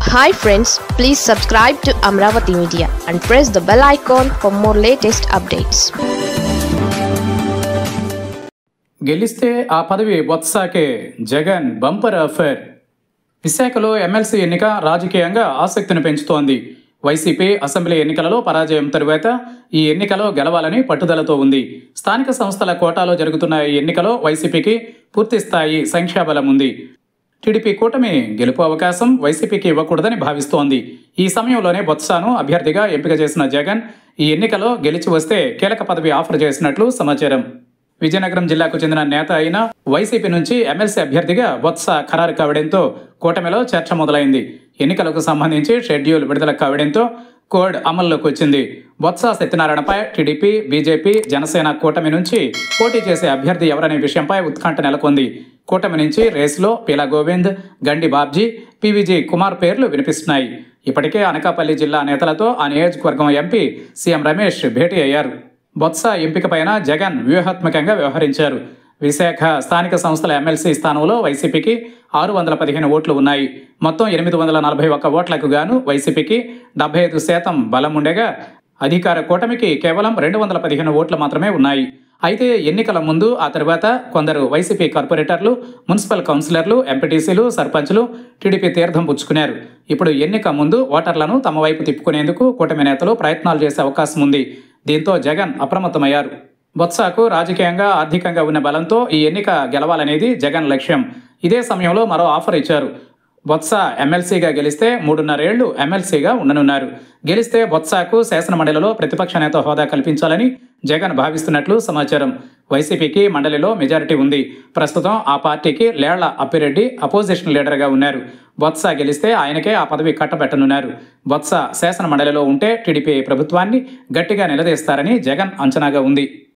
Hi friends, please subscribe to Amravati Media and press the bell icon for more latest updates. గెలిస్తే ఆ పదవి బొత్సాకే Jagan bumper offer. విశాఖలో MLC ఎన్నిక రాజకీయంగా ఆసక్తిని పెంచుతోంది. వైసీపీ అసెంబ్లీ ఎన్నికలలో పరాజయం తరువాత ఈ ఎన్నికలో గెలవాలని పట్టుదలతో ఉంది. స్థానిక సంస్థల కోటాలో జరుగుతున్న ఈ ఎన్నికలో వైసీపీకి పూర్తిస్థాయి సంఖ్యాబలం ఉంది. టీడీపీ కూటమి గెలుపు అవకాశం వైసీపీకి ఇవ్వకూడదని భావిస్తోంది. ఈ సమయంలోనే బొత్సాను అభ్యర్థిగా ఎంపిక చేసిన జగన్ ఈ ఎన్నికలో గెలిచి వస్తే కీలక పదవి ఆఫర్ చేసినట్లు సమాచారం. విజయనగరం జిల్లాకు చెందిన నేత అయిన వైసీపీ నుంచి ఎమ్మెల్సీ అభ్యర్థిగా బొత్స ఖరారు కావడంతో కూటమిలో చర్చ మొదలైంది. ఎన్నికలకు సంబంధించి షెడ్యూల్ విడుదల కావడంతో కోడ్ అమల్లోకి వచ్చింది. బొత్స సత్యనారాయణపై టీడీపీ, బీజేపీ, జనసేన కూటమి నుంచి పోటీ చేసే అభ్యర్థి ఎవరనే విషయంపై ఉత్కంఠ నెలకొంది. కూటమి నుంచి రేసులో పీలా గోవింద్, గండి బాబ్జీ, పీవీజీ కుమార్ పేర్లు వినిపిస్తున్నాయి. ఇప్పటికే అనకాపల్లి జిల్లా నేతలతో ఆ నియోజకవర్గం ఎంపీ సీఎం రమేష్ భేటీ అయ్యారు. బొత్స ఎంపికపైన జగన్ వ్యూహాత్మకంగా వ్యవహరించారు. విశాఖ స్థానిక సంస్థల ఎమ్మెల్సీ స్థానంలో వైసీపీకి 615 ఓట్లు ఉన్నాయి. మొత్తం 841 ఓట్లకు గాను వైసీపీకి 75% బలం ఉండగా అధికార కూటమికి కేవలం 215 ఓట్లు మాత్రమే ఉన్నాయి. అయితే ఎన్నికల ముందు ఆ తర్వాత కొందరు వైసీపీ కార్పొరేటర్లు, మున్సిపల్ కౌన్సిలర్లు, ఎంపీటీసీలు, సర్పంచ్లు టీడీపీ తీర్థం పుచ్చుకున్నారు. ఇప్పుడు ఎన్నిక ముందు ఓటర్లను తమ వైపు తిప్పుకునేందుకు కూటమి నేతలు ప్రయత్నాలు చేసే అవకాశం ఉంది. దీంతో జగన్ అప్రమత్తమయ్యారు. బొత్సాకు రాజకీయంగా, ఆర్థికంగా ఉన్న బలంతో ఈ ఎన్నిక గెలవాలనేది జగన్ లక్ష్యం. ఇదే సమయంలో మరో ఆఫర్ ఇచ్చారు. బొత్స ఎమ్మెల్సీగా గెలిస్తే 3.5 ఏళ్లు ఎమ్మెల్సీగా ఉండనున్నారు. గెలిస్తే బొత్సాకు శాసనమండలిలో ప్రతిపక్ష నేత హోదా కల్పించాలని జగన్ భావిస్తున్నట్లు సమాచారం. వైసీపీకి మండలిలో మెజారిటీ ఉంది. ప్రస్తుతం ఆ పార్టీకి లేళ్ల అప్పిరెడ్డి అపోజిషన్ లీడర్గా ఉన్నారు. బొత్స గెలిస్తే ఆయనకే ఆ పదవి కట్టబెట్టనున్నారు. బొత్స శాసనమండలిలో ఉంటే టీడీపీ ప్రభుత్వాన్ని గట్టిగా నిలదీస్తారని జగన్ అంచనాగా ఉంది.